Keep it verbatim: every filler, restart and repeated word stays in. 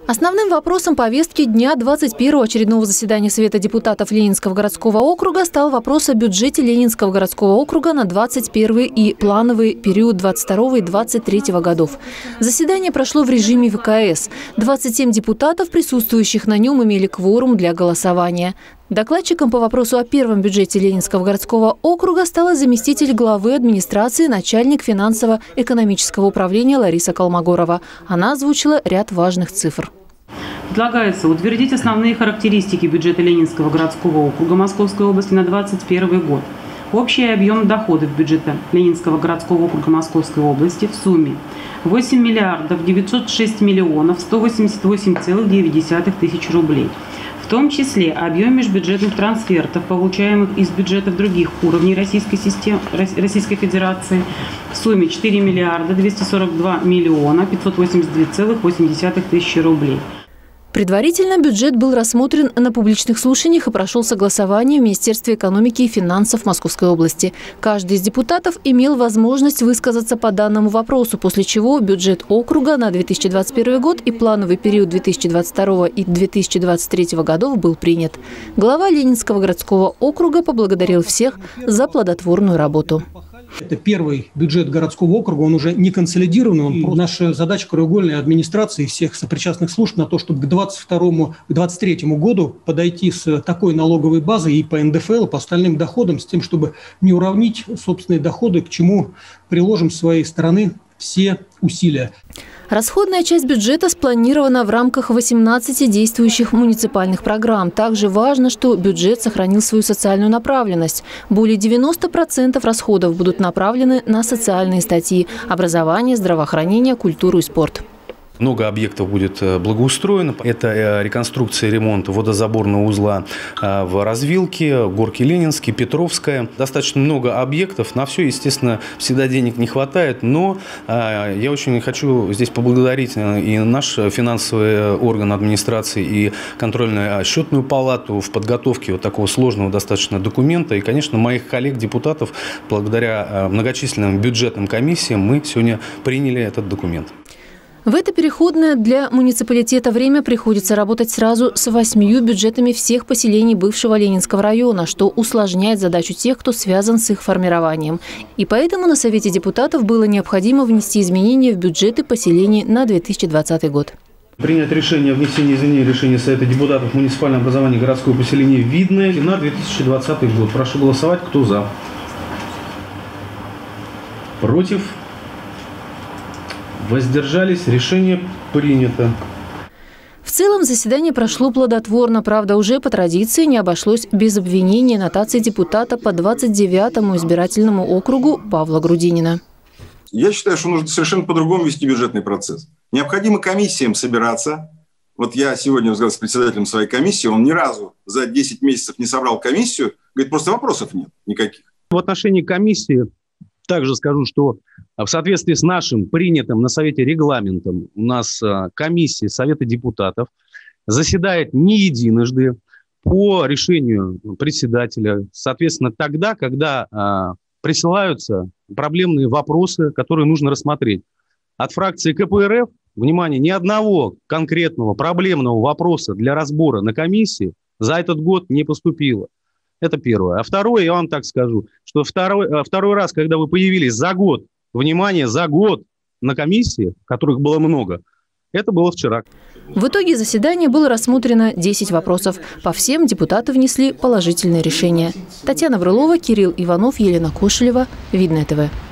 Основным вопросом повестки дня двадцать первого очередного заседания Совета депутатов Ленинского городского округа стал вопрос о бюджете Ленинского городского округа на двадцать первый и плановый период двадцать второго и двадцать третьего годов. Заседание прошло в режиме вэ ка эс. двадцать семь депутатов, присутствующих на нем, имели кворум для голосования. Докладчиком по вопросу о первом бюджете Ленинского городского округа стала заместитель главы администрации, начальник финансово-экономического управления Лариса Колмогорова. Она озвучила ряд важных цифр. Предлагается утвердить основные характеристики бюджета Ленинского городского округа Московской области на двадцать первый год. Общий объем доходов бюджета Ленинского городского округа Московской области в сумме восемь миллиардов девятьсот шесть миллионов сто восемьдесят восемь целых девять десятых тысяч рублей. В том числе объем межбюджетных трансфертов, получаемых из бюджетов других уровней Российской, системы, Российской Федерации, в сумме четыре миллиарда двести сорок два миллиона пятьсот восемьдесят два целых восемь десятых тысячи рублей. Предварительно бюджет был рассмотрен на публичных слушаниях и прошел согласование в Министерстве экономики и финансов Московской области. Каждый из депутатов имел возможность высказаться по данному вопросу, после чего бюджет округа на две тысячи двадцать первый год и плановый период две тысячи двадцать второго и две тысячи двадцать третьего годов был принят. Глава Ленинского городского округа поблагодарил всех за плодотворную работу. Это первый бюджет городского округа, он уже не консолидированный. Он просто... Наша задача краеугольной администрации и всех сопричастных служб на то, чтобы к двадцать второму — двадцать третьему году подойти с такой налоговой базой и по эн дэ эф эл, и по остальным доходам, с тем, чтобы не уравнить собственные доходы, к чему приложим с своей стороны все усилия. Расходная часть бюджета спланирована в рамках восемнадцати действующих муниципальных программ. Также важно, что бюджет сохранил свою социальную направленность. Более девяноста процентов расходов будут направлены на социальные статьи – образование, здравоохранение, культуру и спорт. Много объектов будет благоустроено. Это реконструкция и ремонт водозаборного узла в Развилке, Горки Ленинские, Петровская. Достаточно много объектов. На все, естественно, всегда денег не хватает. Но я очень хочу здесь поблагодарить и наш финансовый орган администрации, и контрольно-счетную палату в подготовке вот такого сложного достаточно документа. И, конечно, моих коллег-депутатов, благодаря многочисленным бюджетным комиссиям, мы сегодня приняли этот документ. В это переходное для муниципалитета время приходится работать сразу с восьмью бюджетами всех поселений бывшего Ленинского района, что усложняет задачу тех, кто связан с их формированием. И поэтому на Совете депутатов было необходимо внести изменения в бюджеты поселений на две тысячи двадцатый год. Принять решение о внесении изменений в решение Совета депутатов муниципального образования городского поселения Видное на две тысячи двадцатый год. Прошу голосовать. Кто за? Против? Воздержались. Решение принято. В целом заседание прошло плодотворно. Правда, уже по традиции не обошлось без обвинения нотации депутата по двадцать девятому избирательному округу Павла Грудинина. Я считаю, что нужно совершенно по-другому вести бюджетный процесс. Необходимо комиссиям собираться. Вот я сегодня разговаривал с председателем своей комиссии, он ни разу за десять месяцев не собрал комиссию. Говорит, просто вопросов нет никаких. В отношении комиссии также скажу, что в соответствии с нашим принятым на Совете регламентом у нас комиссия Совета депутатов заседает не единожды по решению председателя, соответственно, тогда, когда а, присылаются проблемные вопросы, которые нужно рассмотреть. От фракции ка пэ эр эф, внимание, ни одного конкретного проблемного вопроса для разбора на комиссии за этот год не поступило. Это первое. А второе, я вам так скажу, что второй, второй раз, когда вы появились за год, внимание, за год на комиссии, которых было много, это было вчера. В итоге заседания было рассмотрено десять вопросов. По всем депутаты внесли положительные решения. Татьяна Врылова, Кирилл Иванов, Елена Кошелева. Видное тэ вэ.